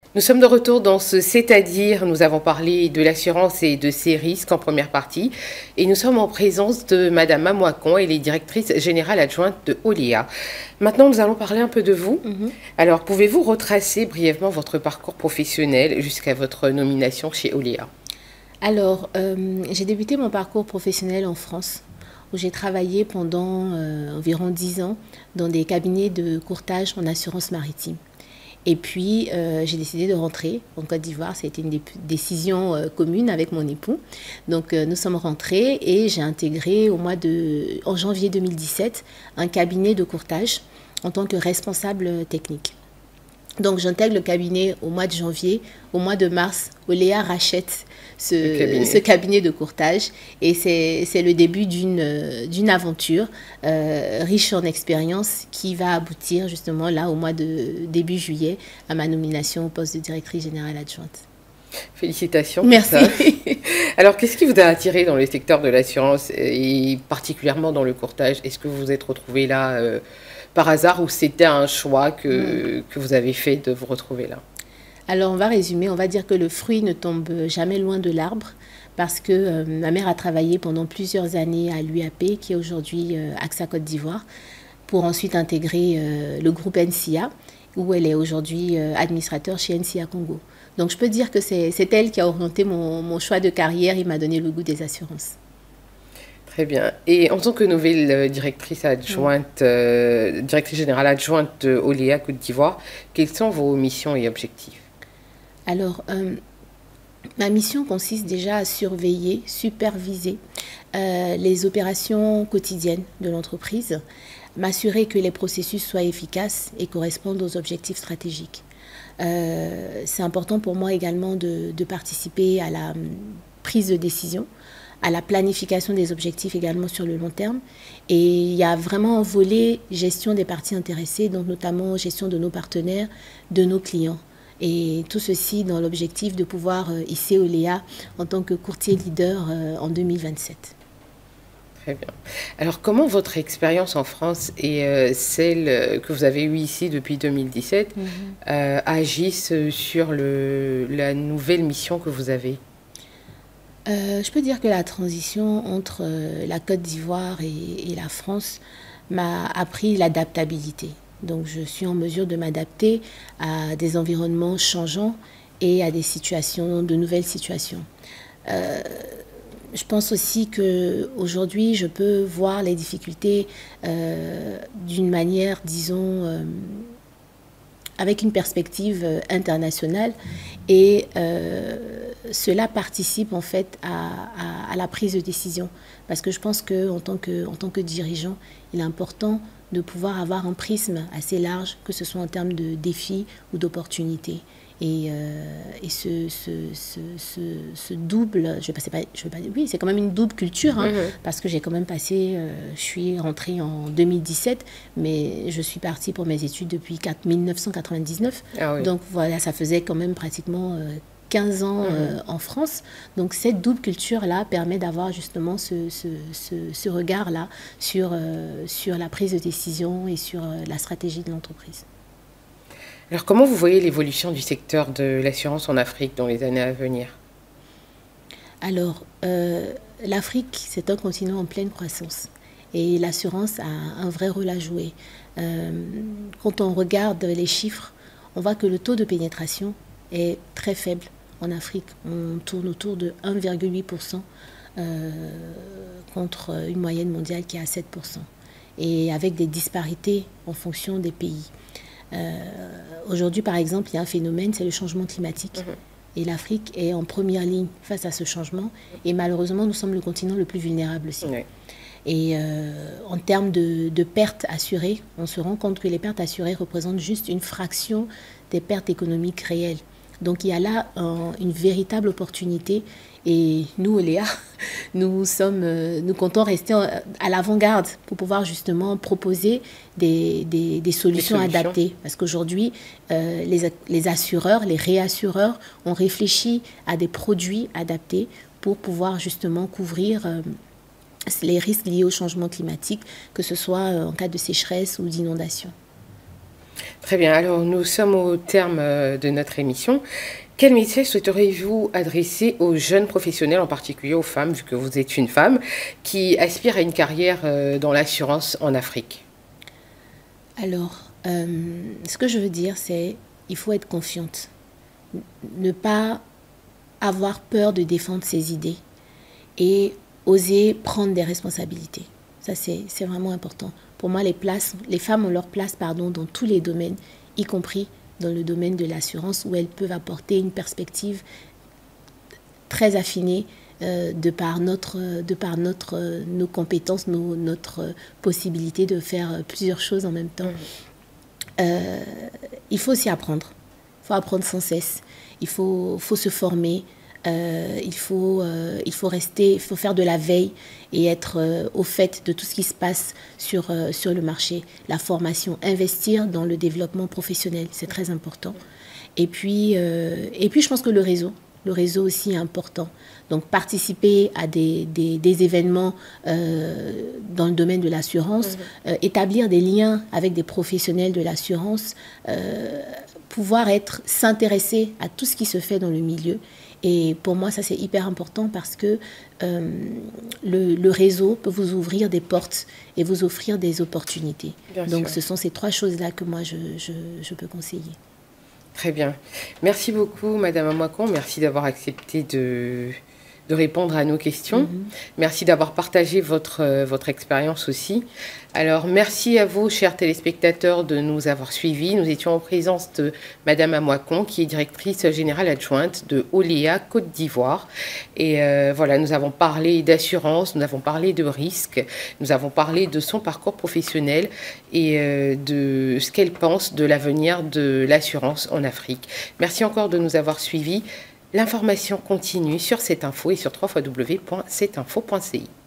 Nous sommes de retour dans ce C'est-à-dire. Nous avons parlé de l'assurance et de ses risques en première partie. Et nous sommes en présence de Madame Mamouakon, elle est directrice générale adjointe de Oléa. Maintenant, nous allons parler un peu de vous. Alors, pouvez-vous retracer brièvement votre parcours professionnel jusqu'à votre nomination chez Oléa? Alors, j'ai débuté mon parcours professionnel en France, où j'ai travaillé pendant environ 10 ans dans des cabinets de courtage en assurance maritime. Et puis, j'ai décidé de rentrer en Côte d'Ivoire. Ça a été une décision commune avec mon époux. Donc, nous sommes rentrés et j'ai intégré en janvier 2017 un cabinet de courtage en tant que responsable technique. Donc, j'intègre le cabinet au mois de janvier. Au mois de mars, Oléa rachète ce cabinet de courtage. Et c'est le début d'une aventure riche en expérience qui va aboutir justement là au mois de début juillet à ma nomination au poste de directrice générale adjointe. Félicitations. Merci. Alors, qu'est-ce qui vous a attiré dans le secteur de l'assurance et particulièrement dans le courtage? Est-ce que vous vous êtes retrouvé là par hasard ou c'était un choix que vous avez fait de vous retrouver là? Alors, on va résumer. On va dire que le fruit ne tombe jamais loin de l'arbre parce que ma mère a travaillé pendant plusieurs années à l'UAP, qui est aujourd'hui AXA Côte d'Ivoire, pour ensuite intégrer le groupe NCA, où elle est aujourd'hui administrateur chez NCA Congo. Donc, je peux dire que c'est elle qui a orienté mon choix de carrière et m'a donné le goût des assurances. Très bien. Et en tant que nouvelle directrice adjointe, directrice générale adjointe de Oléa Côte d'Ivoire, quelles sont vos missions et objectifs? Alors, ma mission consiste déjà à surveiller, superviser les opérations quotidiennes de l'entreprise, m'assurer que les processus soient efficaces et correspondent aux objectifs stratégiques. C'est important pour moi également de participer à la prise de décision, à la planification des objectifs également sur le long terme. Et il y a vraiment un volet gestion des parties intéressées, donc notamment gestion de nos partenaires, de nos clients. Et tout ceci dans l'objectif de pouvoir hisser Oléa en tant que courtier leader en 2027. Très bien. Alors, comment votre expérience en France et celle que vous avez eue ici depuis 2017 agissent sur la nouvelle mission que vous avez? Je peux dire que la transition entre la Côte d'Ivoire et la France m'a appris l'adaptabilité. Donc je suis en mesure de m'adapter à des environnements changeants et à de nouvelles situations. Je pense aussi qu'aujourd'hui, je peux voir les difficultés d'une manière, disons, avec une perspective internationale et cela participe en fait à la prise de décision parce que je pense qu'en tant que dirigeant, il est important de pouvoir avoir un prisme assez large, que ce soit en termes de défis ou d'opportunités. Et ce double, oui, c'est quand même une double culture, hein, parce que j'ai quand même passé, je suis rentrée en 2017, mais je suis partie pour mes études depuis 1999. Ah oui. Donc voilà, ça faisait quand même pratiquement 15 ans en France. Donc cette double culture-là permet d'avoir justement ce regard-là sur la prise de décision et sur la stratégie de l'entreprise. Alors, comment vous voyez l'évolution du secteur de l'assurance en Afrique dans les années à venir? Alors, l'Afrique, c'est un continent en pleine croissance. Et l'assurance a un vrai rôle à jouer. Quand on regarde les chiffres, on voit que le taux de pénétration est très faible en Afrique. On tourne autour de 1,8% contre une moyenne mondiale qui est à 7%. Et avec des disparités en fonction des pays. Aujourd'hui, par exemple, il y a un phénomène, c'est le changement climatique. Et l'Afrique est en première ligne face à ce changement. Et malheureusement, nous sommes le continent le plus vulnérable aussi. Et en termes de pertes assurées, on se rend compte que les pertes assurées représentent juste une fraction des pertes économiques réelles. Donc il y a là une véritable opportunité. Et nous, Oléa, nous comptons rester à l'avant-garde pour pouvoir justement proposer des solutions adaptées. Parce qu'aujourd'hui, les assureurs, les réassureurs ont réfléchi à des produits adaptés pour pouvoir justement couvrir les risques liés au changement climatique, que ce soit en cas de sécheresse ou d'inondation. Très bien, alors nous sommes au terme de notre émission. Quel message souhaiteriez-vous adresser aux jeunes professionnels, en particulier aux femmes, vu que vous êtes une femme, qui aspirent à une carrière dans l'assurance en Afrique? Alors, ce que je veux dire, c'est il faut être confiante. Ne pas avoir peur de défendre ses idées et oser prendre des responsabilités. Ça, c'est vraiment important. Pour moi, les femmes ont leur place, pardon, dans tous les domaines, y compris dans le domaine de l'assurance, où elles peuvent apporter une perspective très affinée de par nos compétences, notre possibilité de faire plusieurs choses en même temps. Il faut aussi apprendre. Il faut apprendre sans cesse. Il faut se former. Il faut faire de la veille et être au fait de tout ce qui se passe sur le marché. La formation, investir dans le développement professionnel, c'est très important. Et puis je pense que le réseau aussi est important. Donc participer à des événements dans le domaine de l'assurance, établir des liens avec des professionnels de l'assurance, pouvoir s'intéresser à tout ce qui se fait dans le milieu. Et pour moi, ça c'est hyper important parce que le réseau peut vous ouvrir des portes et vous offrir des opportunités. Donc ce sont ces trois choses-là que moi je peux conseiller. Très bien. Merci beaucoup, Madame Amoakon. Merci d'avoir accepté de répondre à nos questions. Merci d'avoir partagé votre expérience aussi. Alors, merci à vous, chers téléspectateurs, de nous avoir suivis. Nous étions en présence de Madame Amoakon, qui est directrice générale adjointe de Oléa Côte d'Ivoire. Et voilà, nous avons parlé d'assurance, nous avons parlé de risques, nous avons parlé de son parcours professionnel et de ce qu'elle pense de l'avenir de l'assurance en Afrique. Merci encore de nous avoir suivis. L'information continue sur cette info et sur www.cetinfo.ci.